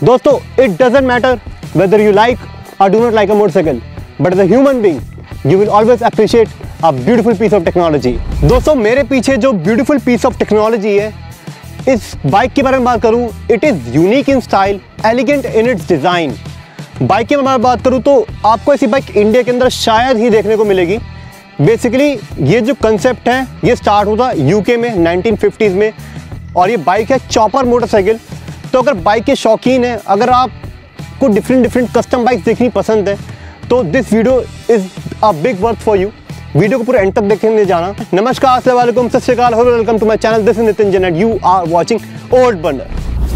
दोस्तों, it doesn't matter whether you like or do not like a motorcycle, but as a human being, you will always appreciate a beautiful piece of technology. दोस्तों, मेरे पीछे जो beautiful piece of technology है, इस bike के बारे में बात करूं, it is unique in style, elegant in its design. Bike के बारे में बात करूं तो आपको ऐसी बाइक इंडिया के अंदर शायद ही देखने को मिलेगी. बेसिकली ये जो कंसेप्ट है ये स्टार्ट हुआ यूके में 1950s में, और ये बाइक है चॉपर मोटरसाइकिल. तो अगर बाइक के शौकीन हैं, अगर आपको डिफरेंट कस्टम बाइक्स देखनी पसंद है, तो this video is a big worth for you. Video को पूरा एंड तक देखने जाना. नमस्कार, अस्सलाम वालेकुम, Sat Sri Akal, welcome to my channel. This is Nitin Jain and you are watching old Bunder.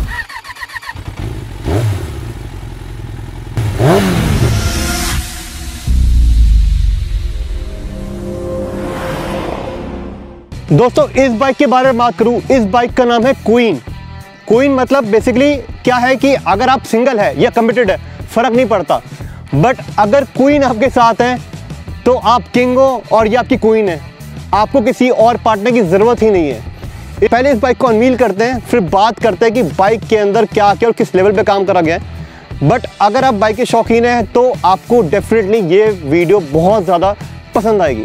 दोस्तों, इस बाइक के बारे में बात करूं, इस बाइक का नाम है क्वीन. क्वीन मतलब बेसिकली क्या है कि अगर आप सिंगल है या कमिटेड है फर्क नहीं पड़ता, बट अगर क्वीन आपके साथ है तो आप किंग हो और ये आपकी क्वीन है. आपको किसी और पार्टनर की ज़रूरत ही नहीं है. पहले इस बाइक को अनवील करते हैं, फिर बात करते हैं कि बाइक के अंदर क्या क्या और किस लेवल पे काम करा गया है. बट अगर आप बाइक के शौकीन हैं तो आपको डेफिनेटली ये वीडियो बहुत ज़्यादा पसंद आएगी.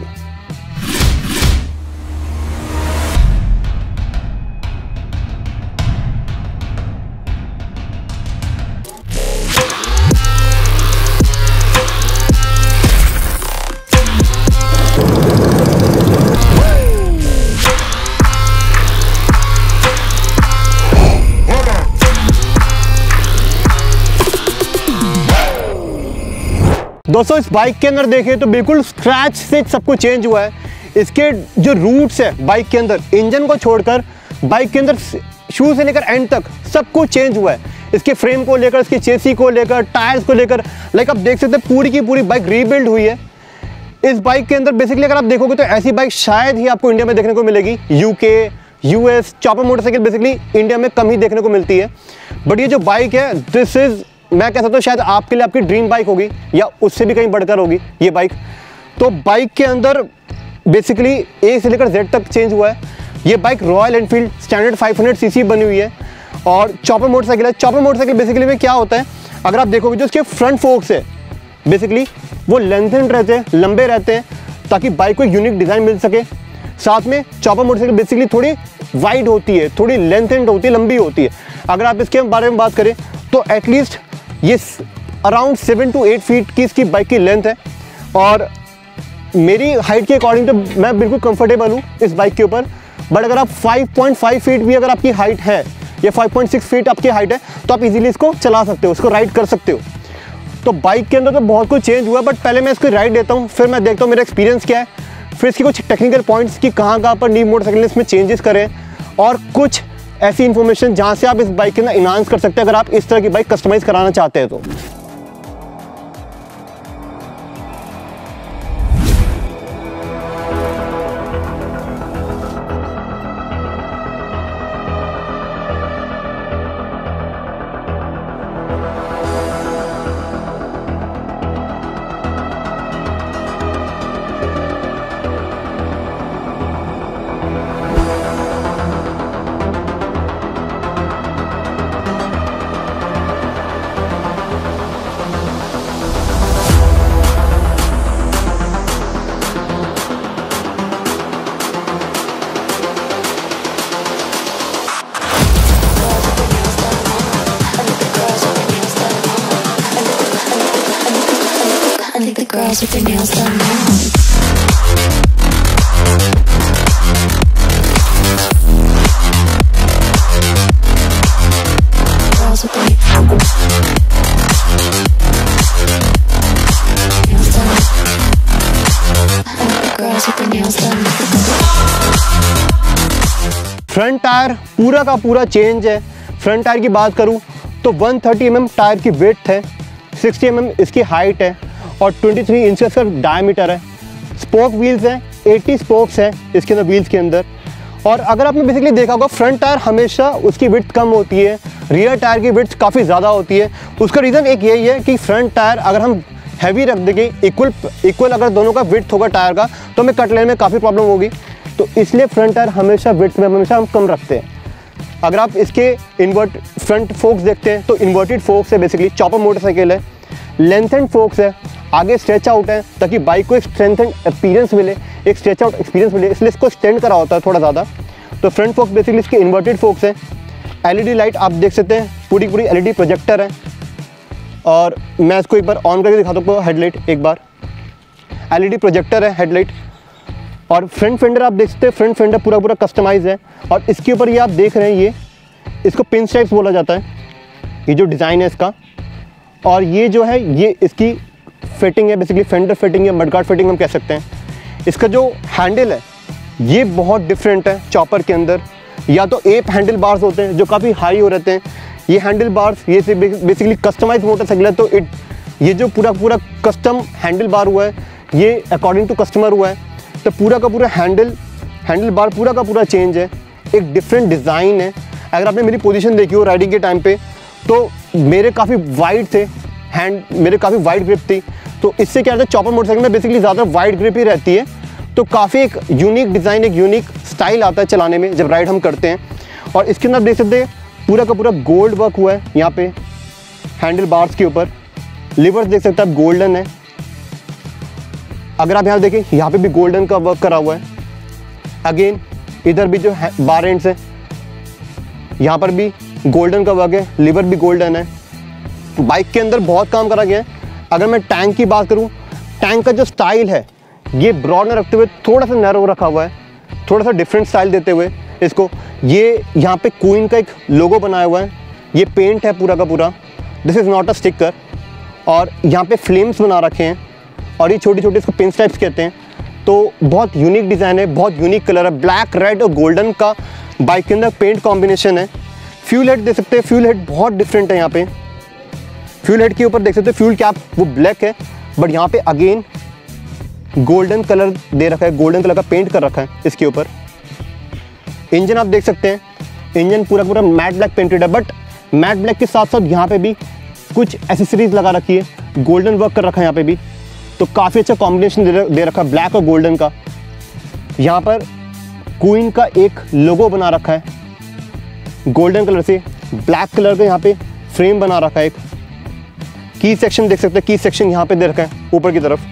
दोस्तों, इस बाइक के अंदर देखें तो बिल्कुल स्क्रैच से सब कुछ चेंज हुआ है. इसके जो रूट्स है बाइक के अंदर, इंजन को छोड़कर बाइक के अंदर शुरू से लेकर एंड तक सब कुछ चेंज हुआ है. इसके फ्रेम को लेकर, इसकी चेसी को लेकर, टायर्स को लेकर, लाइक आप देख सकते हैं पूरी की पूरी बाइक रीबिल्ड हुई है. इस बाइक के अंदर बेसिकली अगर आप देखोगे तो ऐसी बाइक शायद ही आपको इंडिया में देखने को मिलेगी. UK, US chopper motorcycle basically India में कम ही देखने को मिलती है. बट ये जो बाइक है, दिस इज़, मैं कह सकता हूँ शायद आपके लिए आपकी ड्रीम बाइक होगी या उससे भी कहीं बढ़कर होगी ये बाइक. तो बाइक के अंदर बेसिकली ए से लेकर जेड तक चेंज हुआ है. ये bike Royal Enfield standard 500 CC बनी हुई है और चॉपर मोटरसाइकिल है. चॉपर मोटरसाइकिल बेसिकली में क्या होता है, अगर आप देखोगे जो उसके फ्रंट फोक्स है बेसिकली वो लेंथेंड रहते हैं, लंबे रहते हैं, ताकि बाइक को एक यूनिक डिज़ाइन मिल सके. साथ में चॉपर मोटरसाइकिल बेसिकली थोड़ी वाइड होती है, थोड़ी लेंथेंड होती है, लंबी होती है. अगर आप इसके बारे में बात करें तो एटलीस्ट ये अराउंड 7 to 8 फीट की इसकी बाइक की लेंथ है. और मेरी हाइट के अकॉर्डिंग तो मैं बिल्कुल कंफर्टेबल हूँ इस बाइक के ऊपर. बट अगर आप 5.5 फीट भी अगर आपकी हाइट है या 5.6 फीट आपकी हाइट है तो आप इजीली इसको चला सकते हो, इसको राइड कर सकते हो. तो बाइक के अंदर तो बहुत कुछ चेंज हुआ, बट पहले मैं इसको राइड देता हूँ, फिर मैं देखता हूँ मेरा एक्सपीरियंस क्या है, फिर इसकी कुछ टेक्निकल पॉइंट्स की कहाँ पर न्यू मोटरसाइकिल इसमें चेंजेस करें, और कुछ ऐसी इन्फॉर्मेशन जहाँ से आप इस बाइक के अंदर इन्हांस कर सकते हैं अगर आप इस तरह की बाइक कस्टमाइज़ कराना चाहते हैं तो. Girls with their nails done now. Girls with their nails done. Girls with their nails done. Front tyre पूरा का पूरा चेंज है. फ्रंट टायर की बात करूं तो 130 mm टायर की विड्थ है, 60 mm इसकी हाइट है और 23 इंचेस का डायमीटर है. स्पोक व्हील्स हैं, 80 स्पोक्स हैं इसके अंदर व्हील्स के अंदर. और अगर आपने बेसिकली देखा होगा फ्रंट टायर हमेशा उसकी विड्थ कम होती है, रियर टायर की विड्थ काफ़ी ज़्यादा होती है. उसका रीज़न एक यही है कि फ्रंट टायर अगर हम हैवी रख देंगे, इक्वल अगर दोनों का विड्थ होगा टायर का, तो हमें कट लेने में काफ़ी प्रॉब्लम होगी. तो इसलिए फ्रंट टायर हमेशा विड्थ में हमेशा हम कम रखते हैं. अगर आप इसके फ्रंट फोक्स देखते हैं तो इन्वर्टेड फोक्स है, बेसिकली चॉपर मोटरसाइकिल है। लेंथ एंड फोक्स है, आगे स्ट्रेच आउट है ताकि बाइक को एक स्ट्रेंथ एंड अपीयरेंस मिले, एक स्ट्रेच आउट एक्सपीरियंस मिले, इसलिए इसको एक्सटेंड करा होता है थोड़ा ज़्यादा। तो फ्रंट फोक्स बेसिकली इसके इन्वर्टेड फोक्स है। एलईडी लाइट आप देख सकते हैं, पूरी पूरी एलईडी प्रोजेक्टर है। और मैं इसको एक बार ऑन करके दिखाता हूँ हेडलाइट, एक बार एलईडी प्रोजेक्टर है हेडलाइट। और फ्रंट फेंडर आप देख सकते हैं, फ्रंट फेंडर पूरा पूरा कस्टमाइज है। और इसके ऊपर ये आप देख रहे हैं, ये इसको पिन स्ट्राइप्स बोला जाता है, ये जो डिज़ाइन है इसका। और ये जो है ये इसकी फिटिंग है, बेसिकली फेंडर फिटिंग या मडगार्ड फिटिंग हम कह सकते हैं। इसका जो हैंडल है ये बहुत डिफरेंट है चॉपर के अंदर। या तो एप हैंडल बार्स होते हैं जो काफ़ी हाई हो रहते हैं, ये हैंडल बार्स ये से बेसिकली कस्टमाइज मोटरसाइकिल है। तो ये जो पूरा कस्टम हैंडल बार हुआ है ये अकॉर्डिंग टू कस्टमर हुआ है। तो पूरा का पूरा हैंडल बार पूरा का पूरा चेंज है, एक डिफरेंट डिज़ाइन है। अगर आपने मेरी पोजीशन देखी हो राइडिंग के टाइम पे तो मेरे काफ़ी वाइड थे मेरे काफ़ी वाइड ग्रिप थी। तो इससे क्या होता है, चॉपर मोटरसाइकिल में बेसिकली ज़्यादा वाइड ग्रिप ही रहती है। तो काफ़ी एक यूनिक डिज़ाइन, एक यूनिक स्टाइल आता है चलाने में जब राइड हम करते हैं। और इसके अंदर आप देख सकते हैं पूरा का पूरा गोल्ड वर्क हुआ है यहाँ पे हैंडल बार्स के ऊपर। लिवर्स देख सकते हैं आप, गोल्डन है। अगर आप यहाँ देखें, यहाँ पे भी गोल्डन का वर्क करा हुआ है। अगेन इधर भी जो बार एंड्स है यहाँ पर भी गोल्डन का वर्क है, लिवर भी गोल्डन है। बाइक के अंदर बहुत काम करा गया है। अगर मैं टैंक की बात करूँ, टैंक का जो स्टाइल है ये ब्रॉड न रखते हुए थोड़ा सा नैरो रखा हुआ है, थोड़ा सा डिफरेंट स्टाइल देते हुए इसको। ये यहाँ पे क्वीन का एक लोगो बनाया हुआ है, ये पेंट है पूरा का पूरा, this is not a sticker. और यहाँ पे फ्लेम्स बना रखे हैं और ये छोटे छोटे इसको पिन स्ट्राइप्स कहते हैं। तो बहुत यूनिक डिज़ाइन है, बहुत यूनिक कलर है, ब्लैक रेड और गोल्डन का बाइक के अंदर पेंट कॉम्बिनेशन है। फ्यूल हेड देख सकते हैं, फ्यूल हेड बहुत डिफरेंट है। यहाँ पे फ्यूल हेड के ऊपर देख सकते हैं फ्यूल कैप वो ब्लैक है, बट यहाँ पे अगेन गोल्डन कलर दे रखा है, गोल्डन कलर का पेंट कर रखा है इसके ऊपर। इंजन आप देख सकते हैं, इंजन पूरा पूरा मैट ब्लैक पेंटेड है, बट मैट ब्लैक के साथ साथ यहाँ पे भी कुछ एसेसरीज लगा रखी है, गोल्डन वर्क कर रखा है यहाँ पे भी। तो काफ़ी अच्छा कॉम्बिनेशन दे रखा है ब्लैक और गोल्डन का। यहाँ पर क्वीन का एक लोगो बना रखा है गोल्डन कलर से, ब्लैक कलर का यहाँ पे फ्रेम बना रखा है। एक की सेक्शन देख सकते हैं, की सेक्शन यहाँ पे दे रखा है ऊपर की तरफ।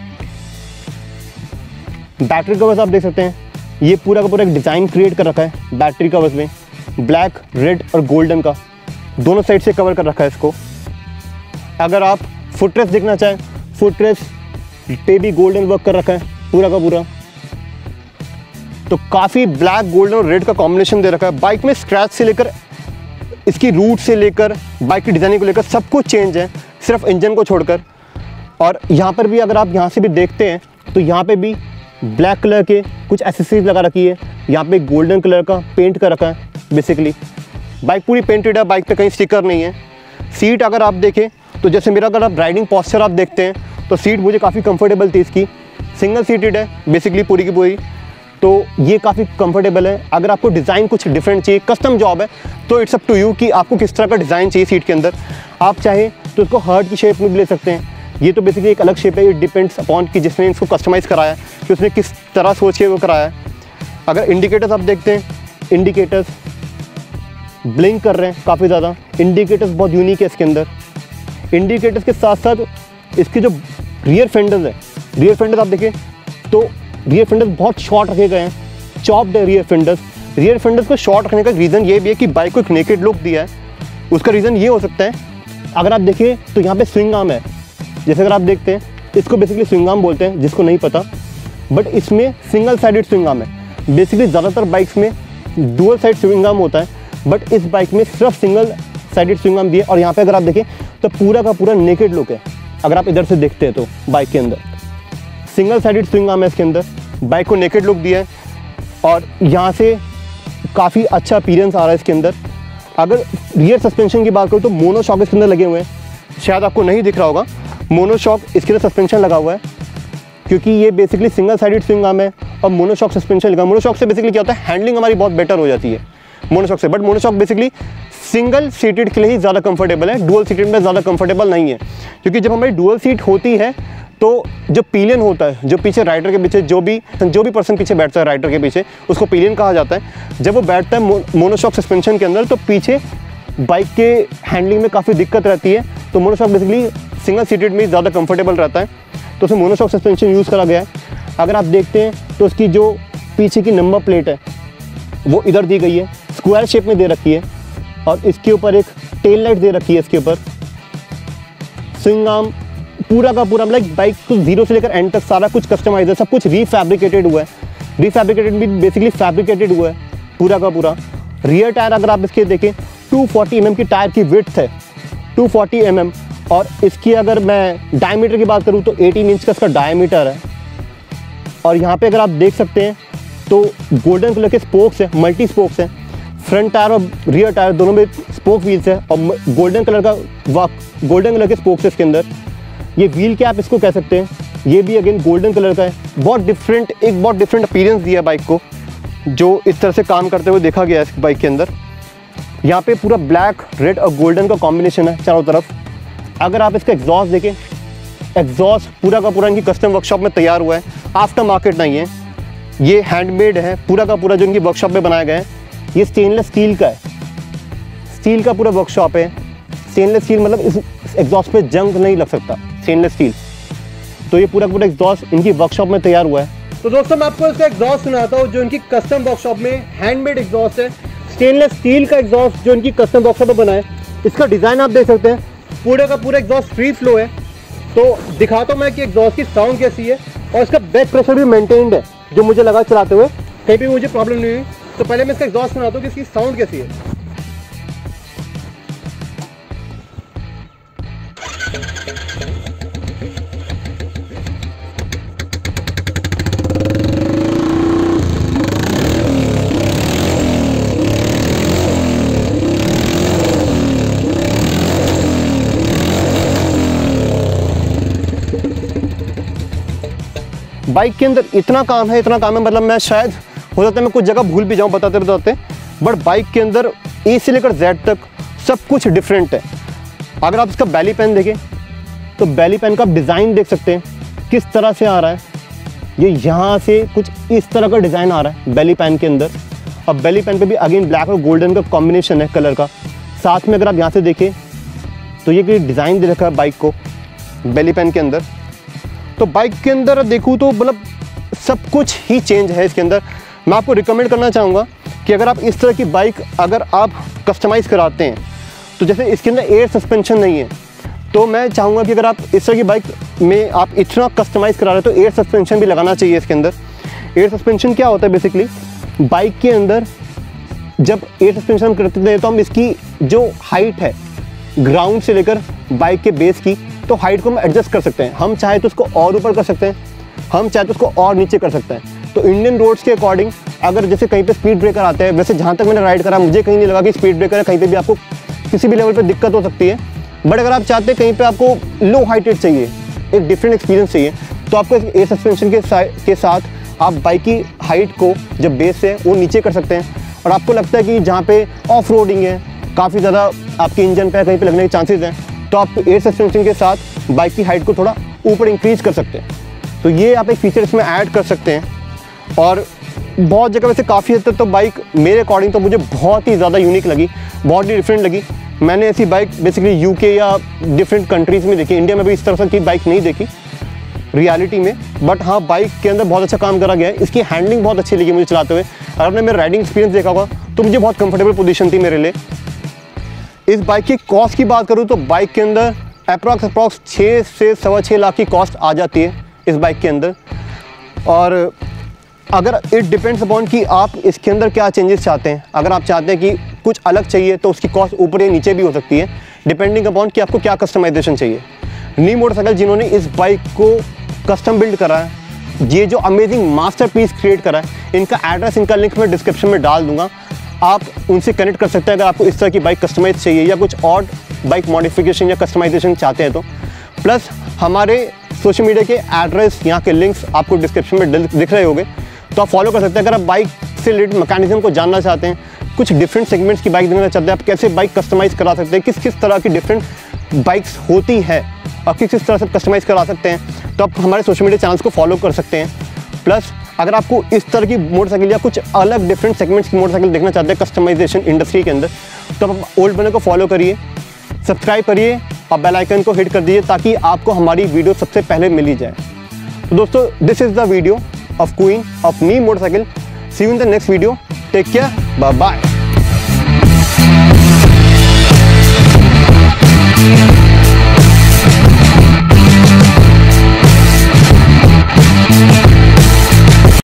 बैटरी कवर्स आप देख सकते हैं, ये पूरा का पूरा एक डिज़ाइन क्रिएट कर रखा है बैटरी कवर्स में, ब्लैक रेड और गोल्डन का दोनों साइड से कवर कर रखा है इसको। अगर आप फुटरेस्ट देखना चाहें, फुटरेस्ट पे भी गोल्डन वर्क कर रखा है पूरा का पूरा। तो काफ़ी ब्लैक गोल्डन और रेड का कॉम्बिनेशन दे रखा है। बाइक में स्क्रैच से लेकर इसकी रूट से लेकर बाइक की डिज़ाइनिंग को लेकर सब कुछ चेंज है, सिर्फ इंजन को छोड़कर। और यहाँ पर भी अगर आप यहाँ से भी देखते हैं तो यहाँ पे भी ब्लैक कलर के कुछ एसेसरीज लगा रखी है, यहाँ पे गोल्डन कलर का पेंट कर रखा है। बेसिकली बाइक पूरी पेंटेड है, बाइक पे कहीं स्टिकर नहीं है। सीट अगर आप देखें तो जैसे मेरा अगर आप राइडिंग पोस्चर आप देखते हैं तो सीट मुझे काफ़ी कंफर्टेबल थी इसकी, सिंगल सीटेड है बेसिकली पूरी की पूरी। तो ये काफ़ी कंफर्टेबल है। अगर आपको डिज़ाइन कुछ डिफरेंट चाहिए, कस्टम जॉब है, तो इट्स अप टू यू कि आपको किस तरह का डिज़ाइन चाहिए सीट के अंदर। आप चाहें तो इसको हार्ट की शेप में भी ले सकते हैं, ये तो बेसिकली एक अलग शेप है, इट डिपेंड्स अपॉन कि जिसने इसको कस्टमाइज़ कराया कि उसने किस तरह सोच के वो कराया है। अगर इंडिकेटर्स आप देखते हैं, इंडिकेटर्स ब्लिंक कर रहे हैं काफ़ी ज़्यादा, इंडिकेटर्स बहुत यूनिक है इसके अंदर। इंडिकेटर्स के साथ साथ इसके जो रियर फेंडर्स है, रियर फेंडर्स आप देखें तो रियर फेंडर्स बहुत शॉर्ट रखे गए हैं, चॉप्ड है रियर फेंडर्स। रियर फेंडर्स को शॉर्ट रखने का रीज़न ये भी है कि बाइक को एक नेकेड लुक दिया है। उसका रीज़न ये हो सकता है, अगर आप देखिए तो यहाँ पे स्विंग आर्म है, जैसे अगर आप देखते हैं इसको बेसिकली स्विंग आर्म बोलते हैं, जिसको नहीं पता, बट इसमें सिंगल साइडेड स्विंग आर्म है। बेसिकली ज़्यादातर बाइक्स में डुअल साइड स्विंग आर्म होता है, बट इस बाइक में सिर्फ सिंगल साइडेड स्विंग आर्म दिए। और यहाँ पे अगर आप देखें तो पूरा का पूरा नेकेड लुक है। अगर आप इधर से देखते हैं तो बाइक के अंदर सिंगल साइडेड स्विंग आर्म है इसके अंदर, बाइक को नेकेड लुक दिया है और यहाँ से काफ़ी अच्छा अपीयरेंस आ रहा है इसके अंदर। अगर रियर सस्पेंशन की बात करूँ तो मोनोशॉक इसके अंदर लगे हुए हैं, शायद आपको नहीं दिख रहा होगा, मोनोशॉक इसके अंदर सस्पेंशन लगा हुआ है, क्योंकि ये basically single sided swing arm है और मोनोशॉक सस्पेंशन लगा। मोनोशॉक से बेसिकली क्या होता है, हैंडलिंग हमारी बहुत बेटर हो जाती है मोनोशॉक से, but monoshock basically single seated के लिए ही ज़्यादा कंफर्टेबल है, डुअल सीटेड में ज़्यादा कंफर्टेबल नहीं है। क्योंकि जब हमारी डुअल सीट होती है तो जो पिलियन होता है, जो पीछे राइडर के पीछे जो भी पर्सन पीछे बैठता है राइडर के पीछे, उसको पिलियन कहा जाता है। जब वो बैठता है मोनोशॉक सस्पेंशन के अंदर, तो पीछे बाइक के हैंडलिंग में काफ़ी दिक्कत रहती है। तो मोनोशॉक बेसिकली सिंगल सीटेड में ज़्यादा कंफर्टेबल रहता है, तो उसमें मोनोशॉक सस्पेंशन यूज़ करा गया है। अगर आप देखते हैं तो उसकी जो पीछे की नंबर प्लेट है वो इधर दी गई है, स्क्वायर शेप में दे रखी है, और इसके ऊपर एक टेल लाइट दे रखी है। इसके ऊपर स्विंग आर्म पूरा का पूरा, मतलब बाइक को जीरो से लेकर एंड तक सारा कुछ कस्टमाइज है, सब कुछ रीफैब्रिकेटेड हुआ है। रीफैब्रिकेटेड भी बेसिकली फैब्रिकेटेड हुआ है पूरा का पूरा। रियर टायर अगर आप इसके देखें 240 mm की टायर की विड्थ है, 240 mm, और इसकी अगर मैं डायमीटर की बात करूँ तो 18 इंच का इसका डायमीटर है। और यहाँ पे अगर आप देख सकते हैं तो गोल्डन कलर के स्पोक्स हैं, मल्टी स्पोक्स हैं। फ्रंट टायर और रियर टायर दोनों में स्पोक व्हील्स है, और गोल्डन कलर के स्पोक्स है इसके अंदर। ये व्हील कैप इसको कह सकते हैं, ये भी अगेन गोल्डन कलर का है। बहुत डिफरेंट अपीयरेंस दिया बाइक को, जो इस तरह से काम करते हुए देखा गया है इस बाइक के अंदर। यहाँ पे पूरा ब्लैक, रेड और गोल्डन का कॉम्बिनेशन है चारों तरफ। अगर आप इसका एग्जॉस्ट देखें, एग्जॉस्ट पूरा का पूरा इनकी कस्टम वर्कशॉप में तैयार हुआ है, आफ्टर मार्केट नहीं है, ये हैंडमेड है पूरा का पूरा, जो इनकी वर्कशॉप में बनाया गया है। ये स्टेनलेस स्टील का है, स्टील का पूरा वर्कशॉप है। स्टेनलेस स्टील मतलब इस एग्जॉस्ट पे जंग नहीं लग सकता, स्टेनलेस स्टील। तो ये पूरा पूरा एग्जॉस्ट इनकी वर्कशॉप में तैयार हुआ है। तो दोस्तों मैं आपको इसका एग्जॉस्ट सुनाता हूँ, जो इनकी कस्टम वर्कशॉप में हैंडमेड एग्जॉस्ट है, स्टेनलेस स्टील का एग्जॉस्ट जो इनकी कस्टम वर्कशॉप में बना है। इसका डिज़ाइन आप देख सकते हैं, पूरे का पूरा एग्जॉस्ट फ्री फ्लो है। तो दिखाता हूँ मैं कि एग्जॉस्ट की साउंड कैसी है, और इसका बैक प्रेशर भी मेंटेन्ड है, जो मुझे लगा चलाते हुए कहीं भी मुझे प्रॉब्लम नहीं हुई। तो पहले मैं इसका एग्जॉस्ट सुनाता हूँ कि इसकी साउंड कैसी है। बाइक के अंदर इतना काम है मतलब मैं शायद हो जाता है मैं कुछ जगह भूल भी जाऊँ बताते, बट बाइक के अंदर ए से लेकर जेड तक सब कुछ डिफरेंट है। अगर आप इसका बैली पैन देखें तो बैली पैन का डिज़ाइन देख सकते हैं किस तरह से आ रहा है। ये यहाँ से कुछ इस तरह का डिज़ाइन आ रहा है बैली पैन के अंदर। अब बैली पैन पे भी अगेन ब्लैक और गोल्डन का कॉम्बिनेशन है कलर का। साथ में अगर आप यहाँ से देखें तो ये डिज़ाइन दे रखा है बाइक को बैली पैन के अंदर। तो बाइक के अंदर देखूँ तो मतलब सब कुछ ही चेंज है इसके अंदर। मैं आपको रिकमेंड करना चाहूँगा कि अगर आप इस तरह की बाइक अगर आप कस्टमाइज़ कराते हैं, तो जैसे इसके अंदर एयर सस्पेंशन नहीं है, तो मैं चाहूँगा कि अगर आप इस तरह की बाइक में आप इतना कस्टमाइज़ करा रहे हैं तो एयर सस्पेंशन भी लगाना चाहिए इसके अंदर। एयर सस्पेंशन क्या होता है बेसिकली, बाइक के अंदर जब एयर सस्पेंशन करते थे तो हम इसकी जो हाइट है ग्राउंड से लेकर बाइक के बेस की, तो हाइट को हम एडजस्ट कर सकते हैं। हम चाहे तो उसको और ऊपर कर सकते हैं, हम चाहे तो उसको और नीचे कर सकते हैं। तो इंडियन रोड्स के अकॉर्डिंग अगर जैसे कहीं पे स्पीड ब्रेकर आते हैं, वैसे जहाँ तक मैंने राइड करा मुझे कहीं नहीं लगा कि स्पीड ब्रेकर है, कहीं पे भी आपको किसी भी लेवल पे दिक्कत हो सकती है। बट अगर आप चाहते हैं कहीं पे आपको लो हाइटेड चाहिए, एक डिफरेंट एक्सपीरियंस चाहिए, तो आपको एयर सस्पेंशन के साथ आप बाइक की हाइट को जब बेस है वो नीचे कर सकते हैं। और आपको लगता है कि जहाँ पे ऑफ रोडिंग है, काफ़ी ज़्यादा आपके इंजन पे कहीं पे लगने के चांसेस हैं, तो आप एयर सस्पेंशन के साथ बाइक की हाइट को थोड़ा ऊपर इंक्रीज कर सकते हैं। तो ये आप एक फीचर इसमें ऐड कर सकते हैं। और बहुत जगह वैसे काफ़ी हद तक तो बाइक मेरे अकॉर्डिंग तो मुझे बहुत ही ज़्यादा यूनिक लगी, बहुत ही डिफरेंट लगी। मैंने ऐसी बाइक बेसिकली यूके या डिफरेंट कंट्रीज़ में देखी, इंडिया में भी इस तरह की बाइक नहीं देखी रियलिटी में। बट हाँ, बाइक के अंदर बहुत अच्छा काम करा गया है। इसकी हैंडलिंग बहुत अच्छी लगी मुझे चलाते हुए। अगर आपने मेरा राइडिंग एक्सपीरियंस देखा होगा तो मुझे बहुत कंफर्टेबल पोजीशन थी मेरे लिए। इस बाइक की कॉस्ट की बात करूँ तो बाइक के अंदर अप्रॉक्स 6 से 6.25 लाख की कॉस्ट आ जाती है इस बाइक के अंदर। और अगर इट डिपेंड्स अपॉन कि आप इसके अंदर क्या चेंजेस चाहते हैं। अगर आप चाहते हैं कि कुछ अलग चाहिए तो उसकी कॉस्ट ऊपर या नीचे भी हो सकती है, डिपेंडिंग अपॉन कि आपको क्या कस्टमाइजेशन चाहिए। नी मोटरसाइकिल जिन्होंने इस बाइक को कस्टम बिल्ड करा है, ये जो अमेजिंग मास्टरपीस क्रिएट करा है, इनका एड्रेस, इनका लिंक मैं डिस्क्रिप्शन में डाल दूंगा। आप उनसे कनेक्ट कर सकते हैं अगर आपको इस तरह की बाइक कस्टमाइज चाहिए या कुछ और बाइक मॉडिफिकेशन या कस्टमाइजेशन चाहते हैं तो। प्लस हमारे सोशल मीडिया के एड्रेस, यहाँ के लिंक्स आपको डिस्क्रिप्शन में दिख रहे होंगे, तो आप फॉलो कर सकते हैं। अगर आप बाइक से रिलेटेड मैकेनिज्म को जानना चाहते हैं, कुछ डिफरेंट सेगमेंट्स की बाइक देखना चाहते हैं, आप कैसे बाइक कस्टमाइज़ करा सकते हैं, किस किस तरह की डिफरेंट बाइक्स होती है, और किस तरह से कस्टमाइज़ करा सकते हैं, तो आप हमारे सोशल मीडिया चैनल्स को फॉलो कर सकते हैं। प्लस अगर आपको इस तरह की मोटरसाइकिल या कुछ अलग डिफरेंट सेगमेंट्स की मोटरसाइकिल देखना चाहते हैं कस्टमाइजेशन इंडस्ट्री के अंदर, तो आप ओल्ड बने को फॉलो करिए, सब्सक्राइब करिए और बेल आइकन को हिट कर दीजिए ताकि आपको हमारी वीडियो सबसे पहले मिल ही जाए। तो दोस्तों, this is the video of queen of knee motorcycle. See you in the next video. Take care, bye bye.